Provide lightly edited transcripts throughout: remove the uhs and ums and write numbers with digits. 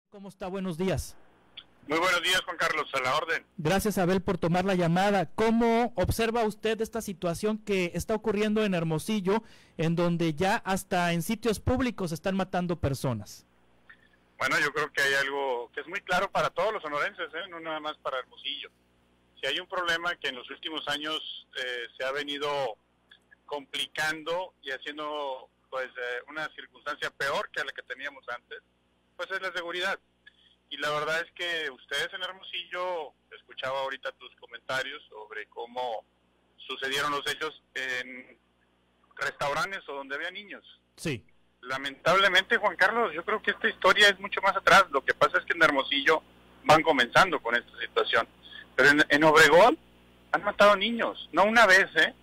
¿Cómo está? Buenos días. Muy buenos días, Juan Carlos, a la orden. Gracias, Abel, por tomar la llamada. ¿Cómo observa usted esta situación que está ocurriendo en Hermosillo, en donde ya hasta en sitios públicos están matando personas? Bueno, yo creo que hay algo que es muy claro para todos los sonorenses, no nada más para Hermosillo. Si hay un problema que en los últimos años se ha venido complicando y haciendo una circunstancia peor que la que teníamos antes, pues es la seguridad. Y la verdad es que ustedes en Hermosillo, escuchaba ahorita tus comentarios sobre cómo sucedieron los hechos en restaurantes o donde había niños. Sí. Lamentablemente, Juan Carlos, yo creo que esta historia es mucho más atrás. Lo que pasa es que en Hermosillo van comenzando con esta situación. Pero en Obregón han matado niños, no una vez,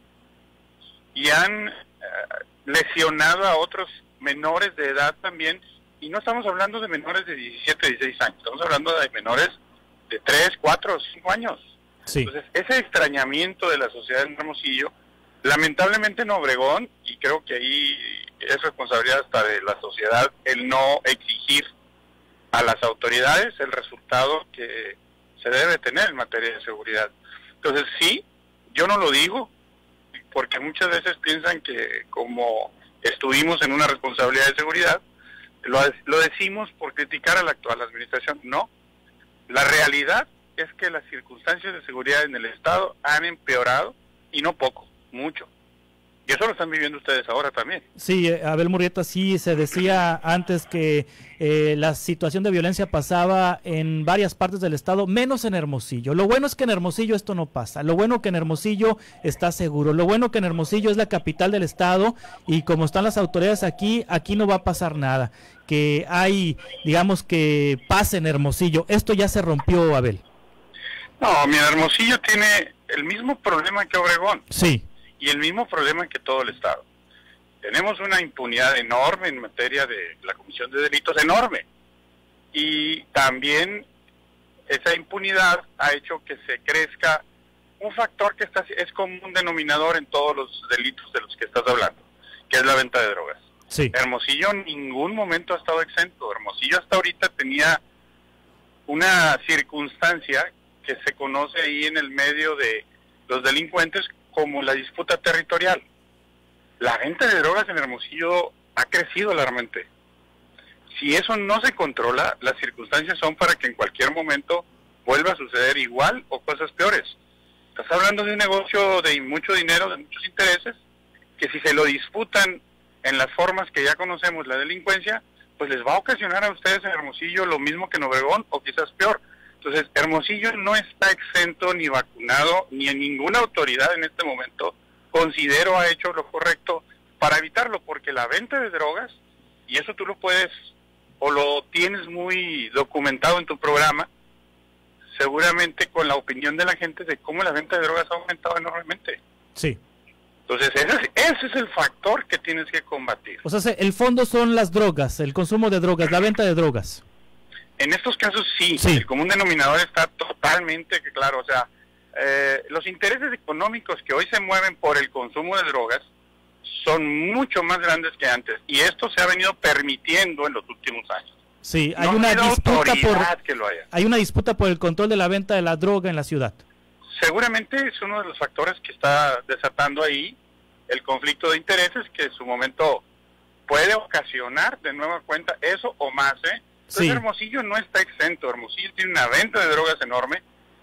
y han lesionado a otros menores de edad también. Y no estamos hablando de menores de 17, 16 años, estamos hablando de menores de 3, 4, 5 años. Sí. Entonces, ese extrañamiento de la sociedad en Hermosillo, lamentablemente en Obregón, y creo que ahí es responsabilidad hasta de la sociedad el no exigir a las autoridades el resultado que se debe tener en materia de seguridad. Entonces, sí, yo no lo digo, porque muchas veces piensan que como estuvimos en una responsabilidad de seguridad, lo decimos por criticar a la actual administración. No, la realidad es que las circunstancias de seguridad en el Estado han empeorado, y no poco, mucho. Y eso lo están viviendo ustedes ahora también. Sí, Abel Murrieta, sí se decía antes que la situación de violencia pasaba en varias partes del estado, menos en Hermosillo. Lo bueno es que en Hermosillo esto no pasa. Lo bueno que en Hermosillo está seguro. Lo bueno que en Hermosillo es la capital del estado y como están las autoridades aquí no va a pasar nada. Que hay, digamos, que paz en Hermosillo. Esto ya se rompió, Abel. No, mi Hermosillo tiene el mismo problema que Obregón. Sí. Y el mismo problema que todo el estado. Tenemos una impunidad enorme en materia de la comisión de delitos, enorme. Y también esa impunidad ha hecho que se crezca un factor que es común denominador en todos los delitos de los que estás hablando, que es la venta de drogas. Sí. Hermosillo en ningún momento ha estado exento. Hermosillo hasta ahorita tenía una circunstancia que se conoce ahí en el medio de los delincuentes como la disputa territorial. La venta de drogas en Hermosillo ha crecido alarmantemente. Si eso no se controla, las circunstancias son para que en cualquier momento vuelva a suceder igual o cosas peores. Estás hablando de un negocio de mucho dinero, de muchos intereses, que si se lo disputan en las formas que ya conocemos la delincuencia, pues les va a ocasionar a ustedes en Hermosillo lo mismo que en Obregón o quizás peor. Entonces, Hermosillo no está exento ni vacunado, ni en ninguna autoridad en este momento considero ha hecho lo correcto para evitarlo, porque la venta de drogas, y eso tú lo puedes o lo tienes muy documentado en tu programa, seguramente con la opinión de la gente de cómo la venta de drogas ha aumentado enormemente. Sí. Entonces, ese es el factor que tienes que combatir. O sea, el fondo son las drogas, el consumo de drogas, la venta de drogas. En estos casos sí, sí, el común denominador está totalmente claro. O sea, los intereses económicos que hoy se mueven por el consumo de drogas son mucho más grandes que antes. Y esto se ha venido permitiendo en los últimos años. Sí, hay una disputa hay una disputa por el control de la venta de la droga en la ciudad. Seguramente es uno de los factores que está desatando ahí el conflicto de intereses que en su momento puede ocasionar de nueva cuenta eso o más, Entonces, sí. Hermosillo no está exento. Hermosillo tiene una venta de drogas enorme,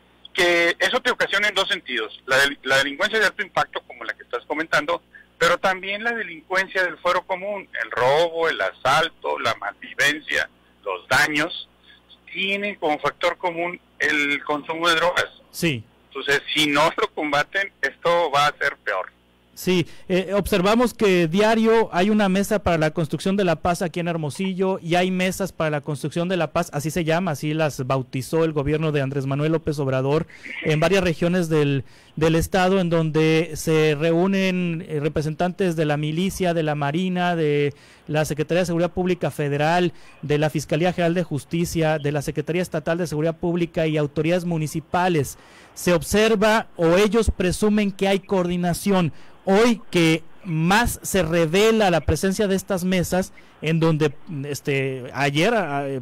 que eso te ocasiona en dos sentidos. La delincuencia de alto impacto, como la que estás comentando, pero también la delincuencia del fuero común, el robo, el asalto, la malvivencia, los daños, tienen como factor común el consumo de drogas. Sí. Entonces, si no lo combaten, esto va a ser peor. Sí, observamos que diario hay una mesa para la construcción de la paz aquí en Hermosillo y hay mesas para la construcción de la paz, así se llama, así las bautizó el gobierno de Andrés Manuel López Obrador en varias regiones del estado, en donde se reúnen representantes de la milicia, de la Marina, de la Secretaría de Seguridad Pública Federal, de la Fiscalía General de Justicia, de la Secretaría Estatal de Seguridad Pública y autoridades municipales. Se observa o ellos presumen que hay coordinación. Hoy que más se revela la presencia de estas mesas, en donde ayer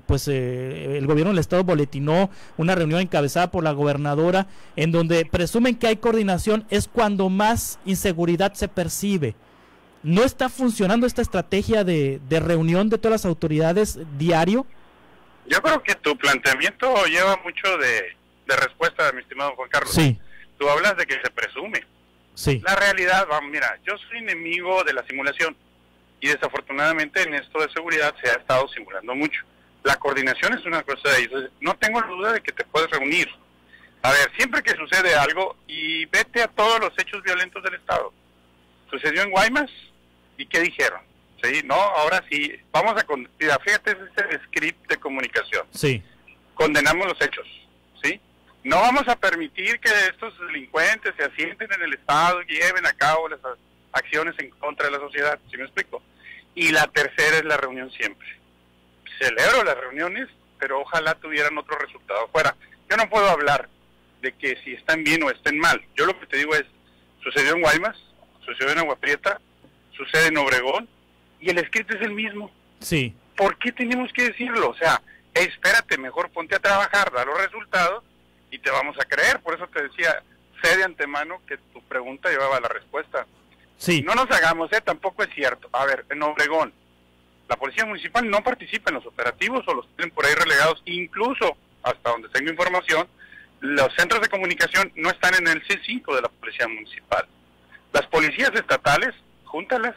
el gobierno del estado boletinó una reunión encabezada por la gobernadora, en donde presumen que hay coordinación, es cuando más inseguridad se percibe. ¿No está funcionando esta estrategia de reunión de todas las autoridades diario? Yo creo que tu planteamiento lleva mucho de respuesta, mi estimado Juan Carlos. Sí. Tú hablas de que se presume. Sí. La realidad, mira, yo soy enemigo de la simulación y desafortunadamente en esto de seguridad se ha estado simulando mucho. La coordinación es una cosa de ellos. No tengo duda de que te puedes reunir. A ver, siempre que sucede algo, y vete a todos los hechos violentos del Estado. Sucedió en Guaymas, ¿y qué dijeron? Sí, no, ahora sí, vamos a... Mira, fíjate, ese script de comunicación. Sí. Condenamos los hechos, ¿sí? No vamos a permitir que estos delincuentes se asienten en el Estado y lleven a cabo las acciones en contra de la sociedad, ¿sí me explico? Y la tercera es la reunión siempre. Celebro las reuniones, pero ojalá tuvieran otro resultado afuera. Yo no puedo hablar de que si están bien o estén mal. Yo lo que te digo es, sucedió en Guaymas, sucedió en Agua Prieta, sucede en Obregón, y el escrito es el mismo. Sí. ¿Por qué tenemos que decirlo? O sea, espérate, mejor ponte a trabajar, da los resultados y te vamos a creer. Por eso te decía, sé de antemano que tu pregunta llevaba la respuesta. Sí. No nos hagamos, tampoco es cierto. A ver, en Obregón, la policía municipal no participa en los operativos o los tienen por ahí relegados. Incluso, hasta donde tengo información, los centros de comunicación no están en el C5 de la policía municipal. Las policías estatales, júntalas.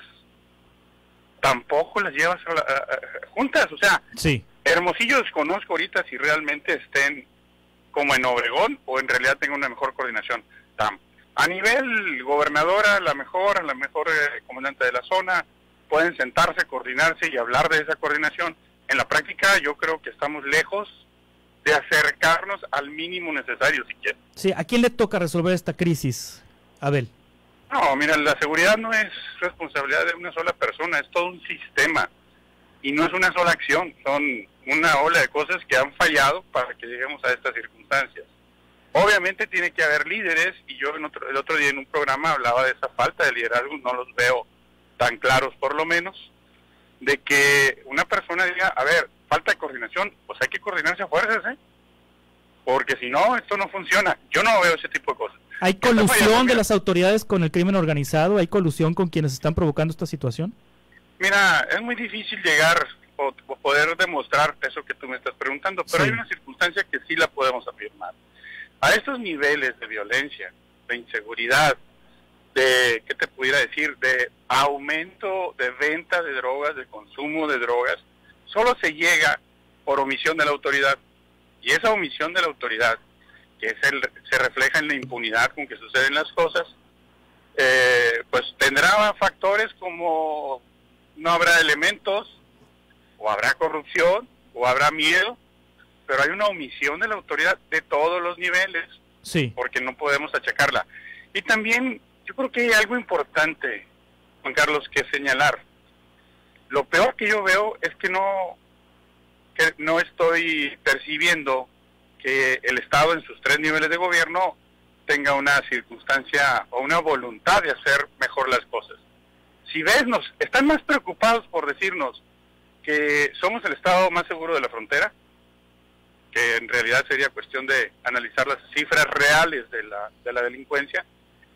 Tampoco las llevas juntas, o sea, sí. Hermosillo desconozco ahorita si realmente estén como en Obregón o en realidad tengan una mejor coordinación. A nivel gobernadora, a la mejor comandante de la zona, pueden sentarse, coordinarse y hablar de esa coordinación. En la práctica yo creo que estamos lejos de acercarnos al mínimo necesario siquiera. Sí, ¿a quién le toca resolver esta crisis, Abel? No, mira, la seguridad no es responsabilidad de una sola persona, es todo un sistema y no es una sola acción, son una ola de cosas que han fallado para que lleguemos a estas circunstancias. Obviamente tiene que haber líderes y yo el otro día en un programa hablaba de esa falta de liderazgo, no los veo tan claros por lo menos, de que una persona diga, a ver, falta de coordinación, pues hay que coordinarse a fuerzas, porque si no, esto no funciona. Yo no veo ese tipo de cosas. ¿Hay colusión de las autoridades con el crimen organizado? ¿Hay colusión con quienes están provocando esta situación? Mira, es muy difícil llegar o poder demostrar eso que tú me estás preguntando, pero sí. Hay una circunstancia que sí la podemos afirmar. A estos niveles de violencia, de inseguridad, de, ¿qué te pudiera decir?, de aumento de venta de drogas, de consumo de drogas, solo se llega por omisión de la autoridad. Y esa omisión de la autoridad, que se refleja en la impunidad con que suceden las cosas, pues tendrá factores como no habrá elementos, o habrá corrupción, o habrá miedo, pero hay una omisión de la autoridad de todos los niveles, sí, porque no podemos achacarla. Y también yo creo que hay algo importante, Juan Carlos, que señalar. Lo peor que yo veo es que no estoy percibiendo que el Estado en sus 3 niveles de gobierno tenga una circunstancia o una voluntad de hacer mejor las cosas. Si ves, están más preocupados por decirnos que somos el Estado más seguro de la frontera, que en realidad sería cuestión de analizar las cifras reales de la delincuencia,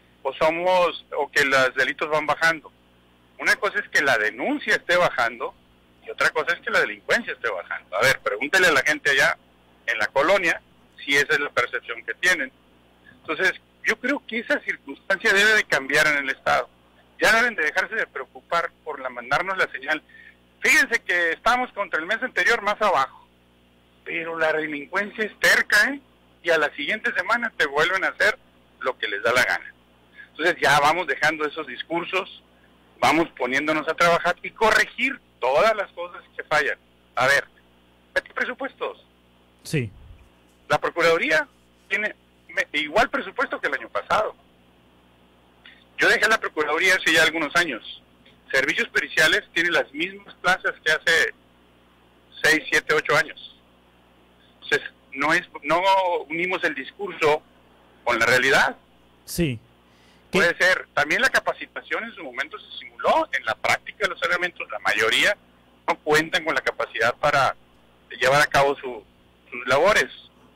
o que los delitos van bajando. Una cosa es que la denuncia esté bajando y otra cosa es que la delincuencia esté bajando. A ver, pregúntele a la gente allá en la colonia si esa es la percepción que tienen. Entonces, yo creo que esa circunstancia debe de cambiar en el Estado. Ya deben de dejarse de preocupar por mandarnos la señal. Fíjense que estamos contra el mes anterior más abajo, pero la delincuencia es terca, y a la siguiente semana te vuelven a hacer lo que les da la gana. Entonces ya vamos dejando esos discursos, vamos poniéndonos a trabajar y corregir todas las cosas que fallan. A ver, ¿qué presupuestos? Sí. La Procuraduría tiene igual presupuesto que el año pasado. Yo dejé la Procuraduría hace ya algunos años. Servicios periciales tiene las mismas plazas que hace 6, 7, 8 años. Entonces, no unimos el discurso con la realidad. Sí. Puede ser. También la capacitación en su momento se simuló. En la práctica de los elementos, la mayoría no cuentan con la capacidad para llevar a cabo sus labores.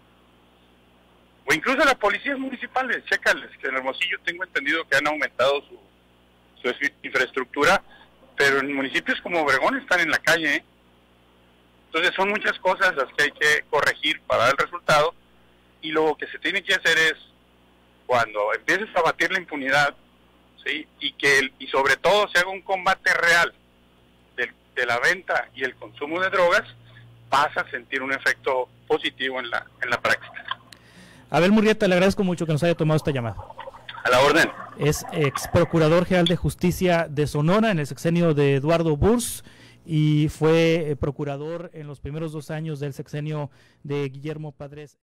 O incluso las policías municipales, chécales, que en Hermosillo tengo entendido que han aumentado su infraestructura, pero en municipios como Obregón están en la calle, ¿eh? Entonces son muchas cosas las que hay que corregir para dar el resultado, y lo que se tiene que hacer es, cuando empieces a batir la impunidad, ¿sí? y sobre todo se haga un combate real de la venta y el consumo de drogas, vas a sentir un efecto positivo en la práctica. Abel Murrieta, le agradezco mucho que nos haya tomado esta llamada. A la orden. Es ex procurador general de justicia de Sonora en el sexenio de Eduardo Burs y fue procurador en los primeros 2 años del sexenio de Guillermo Padres.